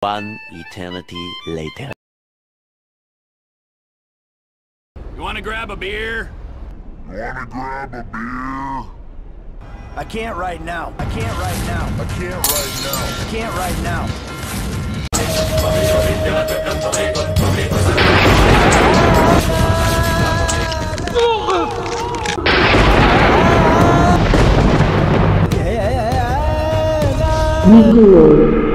One eternity later. You wanna grab a beer? I can't right now. I can't right now. I can't right now. I can't right now. Mikul.